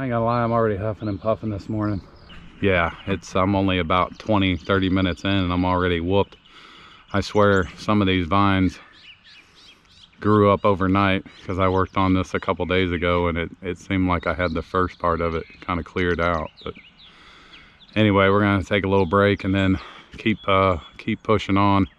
ain't gonna lie, I'm already huffing and puffing this morning. Yeah, I'm only about 20-30 minutes in and I'm already whooped. I swear some of these vines grew up overnight because I worked on this a couple days ago, and it seemed like I had the first part of it kind of cleared out. But anyway, we're gonna take a little break and then keep pushing on.